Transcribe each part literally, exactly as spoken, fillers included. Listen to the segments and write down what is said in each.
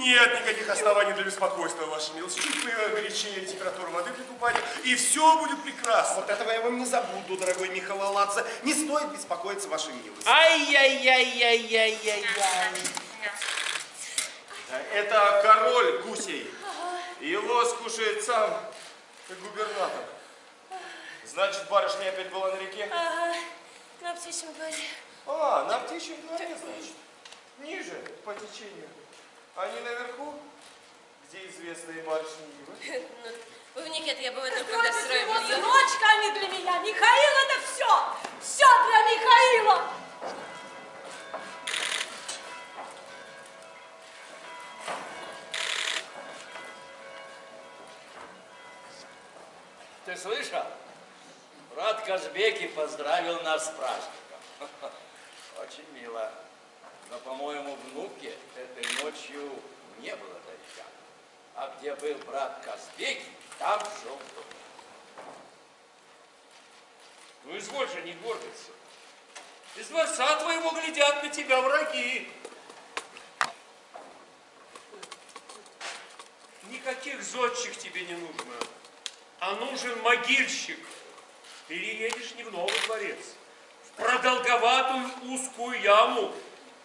Нет никаких оснований для беспокойства, ваша милость. Чуть горячее температура воды при купании, и все будет прекрасно. Вот этого я вам не забуду, дорогой Михаил Аладзе. Не стоит беспокоиться, ваша милость. Ай-яй-яй-яй-яй-яй-яй. Это король гусей. Его скушает сам губернатор. Значит, барышня опять была на реке? Ага, на птичьем дворе. А, на птичьем дворе, значит. Ниже, по течению. Они наверху, где известные барышни Ивы. Вы в Никет, я бываю только когда стираю белье. Сыночка, они для меня. Михаил, это все. Все для Михаила. Ты слышал? Брат Казбеки поздравил нас с праздником. Очень мило. Но, по-моему, внуке этой ночью не было дождя. А где был брат Казбеки, там шел дождь. Ну, изволь же не гордиться. Из дворца твоего глядят на тебя враги. Никаких зодчих тебе не нужно, а нужен могильщик. Переедешь не в новый дворец, в продолговатую узкую яму.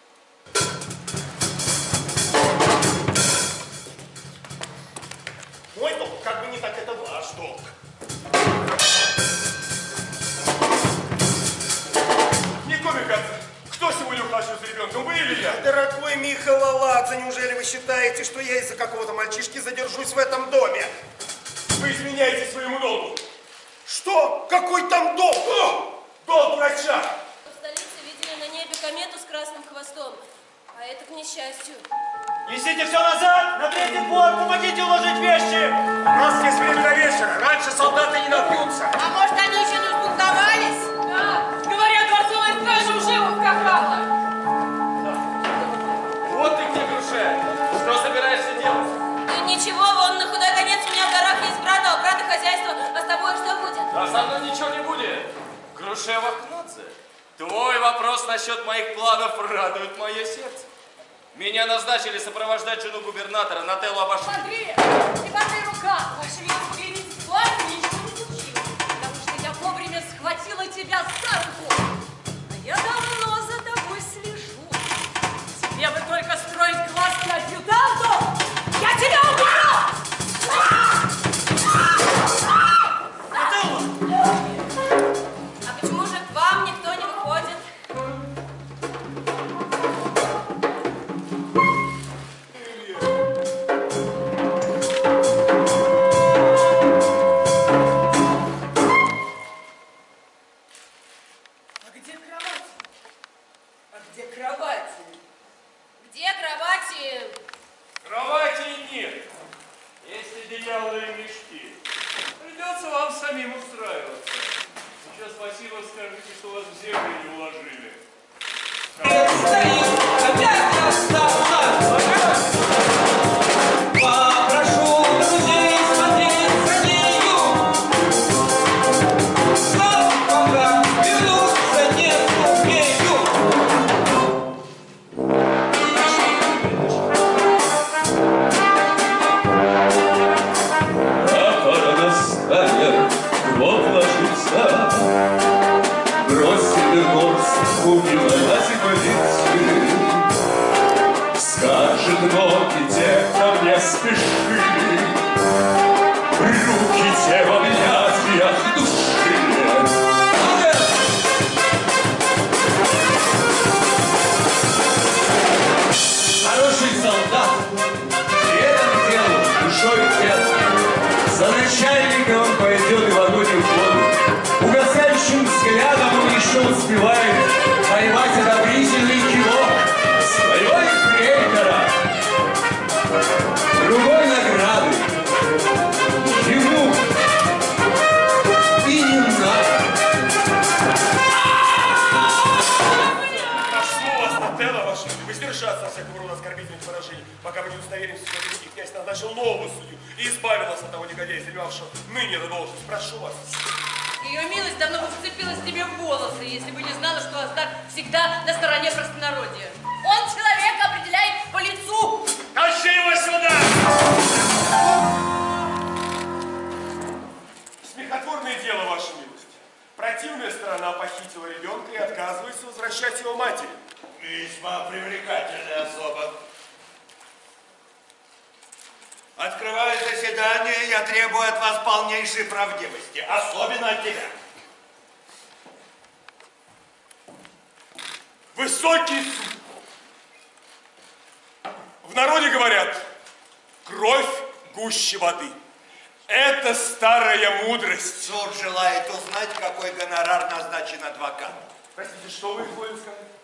Мой долг, как бы не так, это ваш долг. Не комика, кто сегодня ухаживает за ребенком, вы или я? Дорогой Михаил Аладзе, неужели вы считаете, что я из-за какого-то мальчишки задержусь в этом доме? Вы изменяете своему долгу. Что? Какой там долг? О, долг врача. В столице видели на небе комету с красным хвостом, а это к несчастью. Несите все назад, на третий двор, помогите уложить вещи. У нас есть время до вечера, раньше солдаты не напьются. А может, они еще не сбунтовались? Да, говорят, дворцовая стража уже ускакала. Вот ты где, Груше. Что собираешься делать? Да ничего, вон на худой конец у меня в горах есть брат, а у брата хозяйство, а с тобой что будет? А со мной ничего не будет. Груше Вахнадзе, твой вопрос насчет моих планов радует мое сердце. Меня назначили сопровождать жену губернатора Нателлу Абаши. Смотри, не поддай рука. Ваше Величество, глядите, ситуация ничего не случилось. Потому что я вовремя схватила тебя за руку. А я давно за тобой слежу. Тебе бы только строить глазки адъютанту. Я тебя убью! А почему же к вам никто не выходит? А где кровать? А где кровать? Где кровати? Кровати нет. Есть одеяло и мешки. Придется вам самим устраиваться. Сейчас спасибо скажите, что вас в землю не уложили. Попрошу друзей смотреть за нею. Сколько вернуться не умею. А пора настанет, вот ложится. Бросит вернуться, убивать и полиции. Скажет ноги те, ко мне спешили, руки те в объятиях душили. Хороший солдат, верен делу, душой и телом. За начальника он пойдет и в огонь и в воду. Угасающим взглядом он еще успевает поймать одобрительный кивок своего эфрейтора. Другой награды ему и не надо. Прошу вас, Нателла, ваша, воздержаться от всякого рода оскорбительных выражений, пока мы не удостоверимся, что великий князь назначил нового судью и избавил нас от того негодяя, занимавшего ныне эту должность. Прошу вас. Ее милость давно бы вцепилась тебе в волосы, если бы не знала, что Астар всегда на стороне простонародья. Он человека определяет по лицу. Тащи его особа. Открываю заседание, я требую от вас полнейшей правдивости, особенно от тебя. Высокий суд. В народе говорят, кровь гуще воды. Это старая мудрость. Суд желает узнать, какой гонорар назначен адвокату. Простите, что вы хотели сказать?